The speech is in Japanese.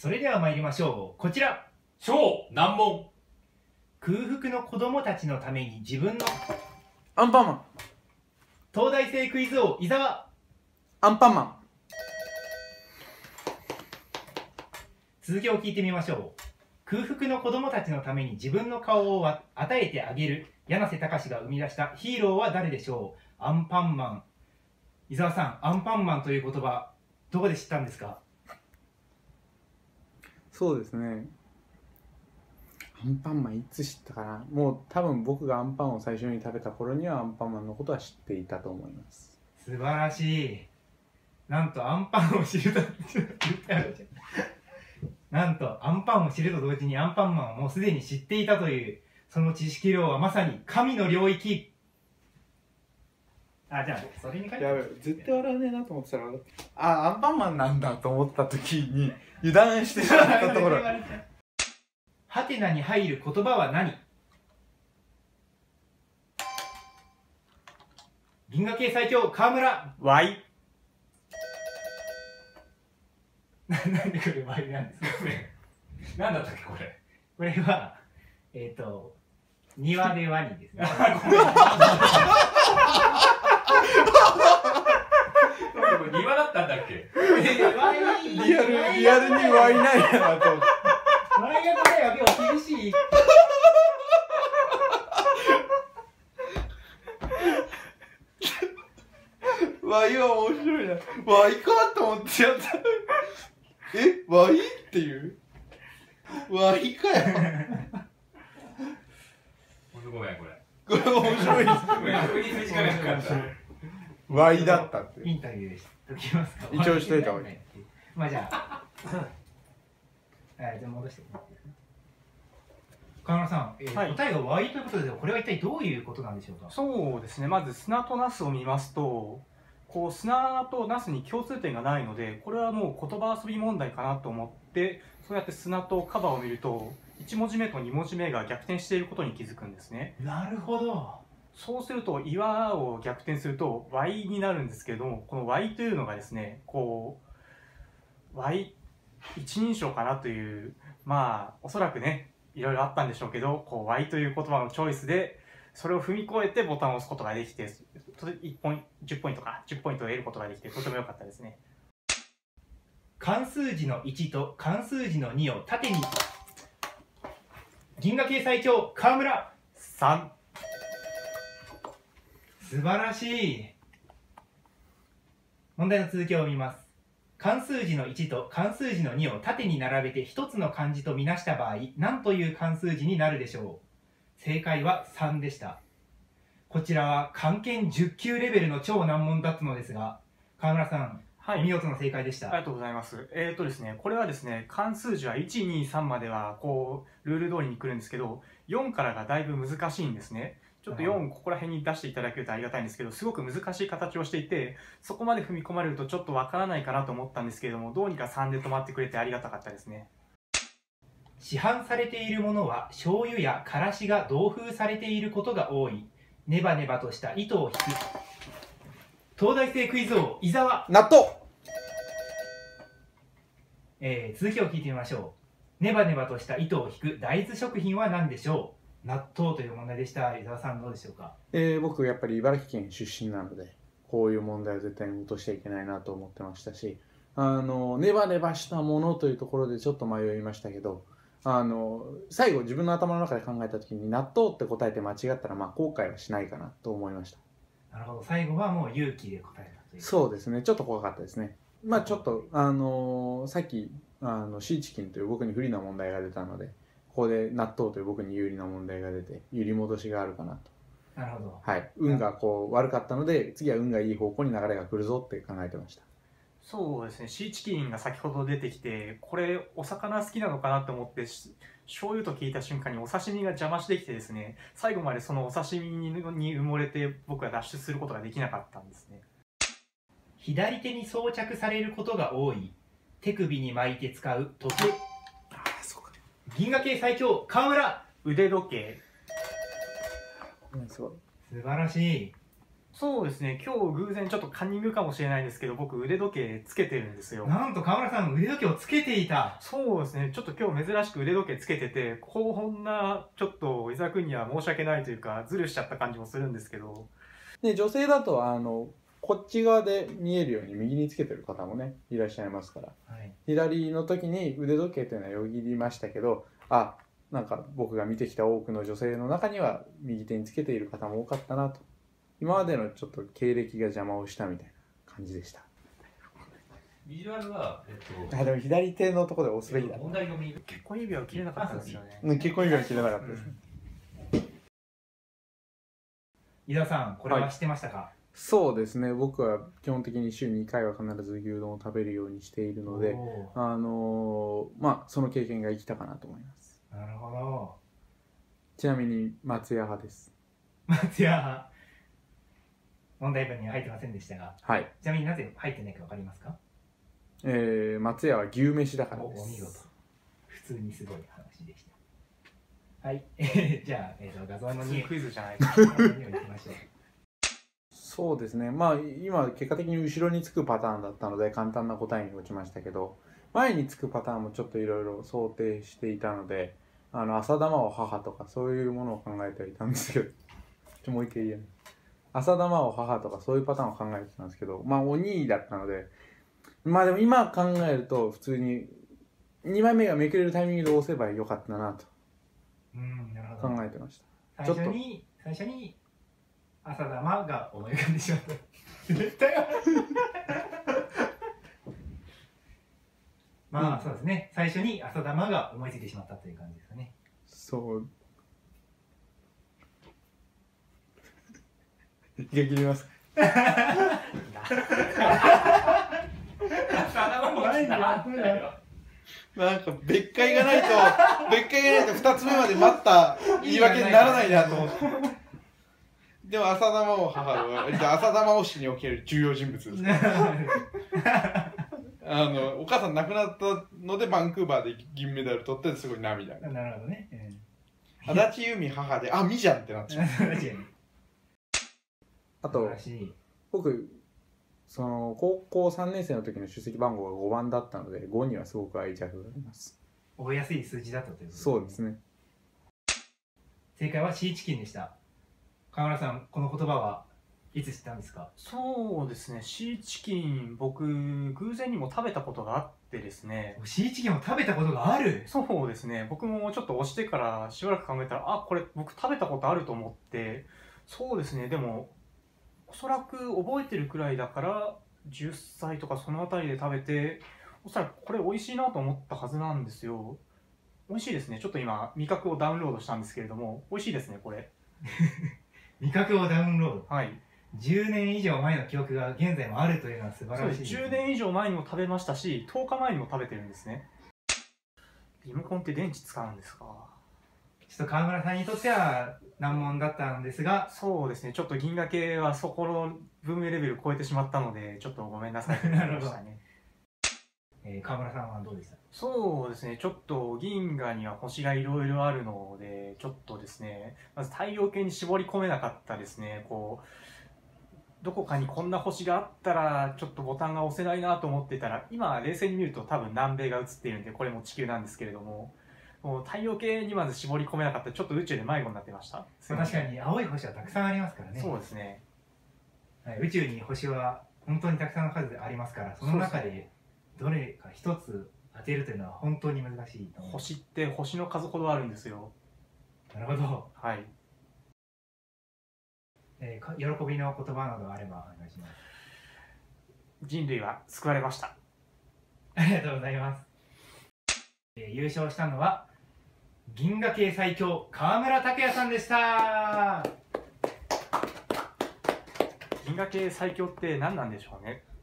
それでは参りましょう。こちら、 超難問。 空腹の子供たちのために自分のアンパンマン。 東大生クイズ王伊沢。 アンパンマン。 続きを聞いてみましょう。空腹の子供たちのために自分の顔を与えてあげる柳瀬隆が生み出したヒーローは誰でしょう。アンパンマン。伊沢さん、アンパンマンという言葉どこで知ったんですか？ そうですね。アンパンマンいつ知ったかな。もう多分僕がアンパンを最初に食べた頃にはアンパンマンのことは知っていたと思います。 素晴らしい。なんとアンパンを知るとなんとアンパンを知ると同時にアンパンマンをもうすでに知っていたという、その知識量はまさに神の領域。じゃあそれに書いてやべえ、絶対笑わねえなと思ってたら、アンパンマンなんだと思った時に油断してしまったところ。 ハテナに入る言葉は何？銀河系最強河村。 ワイ。 なんでこれワイなんですか？ なんだったっけこれ。 これは庭でワニですね。 ごめん。これ庭だったんだっけ？ リアルにワイないやなと思って。 ワイが答えは結構厳しい。 ワイは面白いな。ワイかと思ってやった。ワイっていうワイかよ。 ごめんこれ。 これ面白いです。 ごめん、確認する時間がなかった。 ワイだったって。 インタビューでしときますか？ 一応しといた方がいい。 まあじゃあじゃあ戻してもらっていいですか？河村さん、 はい、 答えがワイということで、これは一体どういうことなんでしょうか？ そうですね、まず砂とナスを見ますと、こう砂とナスに共通点がないので、これはもう言葉遊び問題かなと思って、そうやって砂とカバを見ると1文字目と2文字目が逆転していることに気づくんですね。 なるほど。 そうすると岩を逆転すると Y になるんですけれども、この Y というのがですね、こう Y 一人称かなという、まあおそらくねいろいろあったんでしょうけど、こう Y という言葉のチョイスでそれを踏み越えてボタンを押すことができて、10ポイントか10ポイントを得ることができてとても良かったですね。 漢数字の1と漢数字の2を縦に。銀河系最強河村。 3。 素晴らしい。問題の続きを見ます。漢数字の1と漢数字の2を縦に並べて一つの漢字とみなした場合、何という漢数字になるでしょう？正解は3でした。こちらは漢検10級レベルの超難問だったのですが、河村さん、 はい、 見事な正解でした。 ありがとうございます。ですね、これはですね、漢数字は1、2、3まではこうルール通りに来るんですけど、4からがだいぶ難しいんですね。ちょっと4ここら辺に出していただけるとありがたいんですけど、すごく難しい形をしていて、そこまで踏み込まれるとちょっとわからないかなと思ったんですけれども、どうにか3で止まってくれてありがたかったですね。 市販されているものは醤油やからしが同封されていることが多い。ネバネバとした糸を引く。東大生クイズ王伊沢。 納豆。 続きを聞いてみましょう。ネバネバとした糸を引く大豆食品は何でしょう？納豆という問題でした。伊沢さんどうでしょうか？ 僕やっぱり茨城県出身なので、こういう問題は絶対に落としちゃいけないなと思ってましたし、ネバネバしたものというところでちょっと迷いましたけど、最後自分の頭の中で考えた時に納豆って答えて間違ったら後悔はしないかなと思いました。 なるほど。最後はもう勇気で答えたという。 そうですね、ちょっと怖かったですね。ちょっとさっきシーチキンという僕に不利な問題が出たので、ここで納豆という僕に有利な問題が出て揺り戻しがあるかなと。 なるほど。 はい、運が悪かったので、次は運がいい方向に流れが来るぞって考えてました。 そうですね、シーチキンが先ほど出てきて、これお魚好きなのかなと思って醤油と聞いた瞬間にお刺身が邪魔してきてですね、最後までそのお刺身に埋もれて僕は脱出することができなかったんですね。 左手に装着されることが多い。手首に巻いて使う時計。 そうか。 銀河系最強河村。 腕時計。 すごい。 素晴らしい。 そうですね、今日偶然ちょっとカンニングかもしれないんですけど、僕腕時計つけてるんですよ。 なんと河村さん腕時計をつけていた。 そうですね、ちょっと今日珍しく腕時計つけてて、こんなちょっと伊沢君には申し訳ないというか、ズルしちゃった感じもするんですけど。 で女性だとこっち側で見えるように右につけてる方もねいらっしゃいますから、 はい、 左の時に腕時計というのはよぎりましたけど、なんか僕が見てきた多くの女性の中には右手につけている方も多かったなと。今までのちょっと経歴が邪魔をしたみたいな感じでした。 ビジュアルは、 でも左手のところで押すべきだ。 問題読み。 結婚指輪は切れなかったんですよね。 結婚指輪は切れなかったですね。 伊沢さん、これは知ってましたか？ はい、そうですね、僕は基本的に週2回は必ず牛丼を食べるようにしているので、その経験が生きたかなと思います。 なるほど。 ちなみに松屋派です。 松屋派。問題文には入ってませんでしたが、 はい、 ちなみになぜ入ってないか分かりますか？ 松屋は牛飯だからです。 お見事。普通にすごい話でした。はい。じゃあ、画像の2 クイズじゃないか。 そうですね、今結果的に後ろにつくパターンだったので簡単な答えに落ちましたけど、前につくパターンもちょっといろいろ想定していたので、浅田真央母とかそういうものを考えてはいたんですけどもう一回言えない。浅田真央母とかそういうパターンを考えてたんですけど、お兄だったので、でも今考えると普通に2枚目がめくれるタイミングで押せばよかったなと考えてました。 最初に浅田真が思い浮かんでしまった。絶対そうですね。最初に浅田真が思いついてしまったという感じですかね。 そう。気が切ります。なんか別解がないと2つ目まで待った言い訳にならないなと思って。でも浅田真央母は浅田真央氏における重要人物です。お母さん亡くなったのでバンクーバーで銀メダル取ってすごい涙。 なるほどね。 足立由美母で美じゃんってなっちゃう。あと僕高校3年生の時の出席番号が5番だったので5にはすごく愛着があります。 覚えやすい数字だったということですね。 そうですね。 正解はシーチキンでした。河村さん、この言葉はいつ知ったんですか？ そうですね、シーチキン僕偶然にも食べたことがあってですね。 シーチキンを食べたことがある？ そうですね、僕もちょっと押してからしばらく考えたらこれ僕食べたことあると思って、そうですね、でもおそらく覚えてるくらいだから10歳とかそのあたりで食べて、おそらくこれ美味しいなと思ったはずなんですよ。美味しいですね。ちょっと今味覚をダウンロードしたんですけれども、美味しいですねこれ。 味覚をダウンロード。 はい。 10年以上前の記憶が現在もあるというのは素晴らしいですね。 10年以上前にも食べましたし、10日前にも食べてるんですね。リモコンって電池使うんですか？ ちょっと川村さんにとっては難問だったんですが、 そうですね、ちょっと銀河系はそこの文明レベルを超えてしまったので、ちょっとごめんなさいと思いましたね。 川村さんはどうでした？ そうですね、ちょっと銀河には星がいろいろあるので、ちょっとですね、まず太陽系に絞り込めなかったですね。どこかにこんな星があったらちょっとボタンが押せないなと思ってたら、今冷静に見ると多分南米が映っているんで、これも地球なんですけれども、もう太陽系にまず絞り込めなかった、ちょっと宇宙で迷子になってました。 確かに青い星はたくさんありますからね。 そうですね、 はい、宇宙に星は本当にたくさんの数ありますから、その中でどれか一つ当てるというのは本当に難しいと思います。 星って星の数ほどあるんですよ。 なるほど。 はい。 喜びの言葉などあればお願いします。 人類は救われました。 ありがとうございます。優勝したのは銀河系最強川村拓也さんでした。 銀河系最強って何なんでしょうね。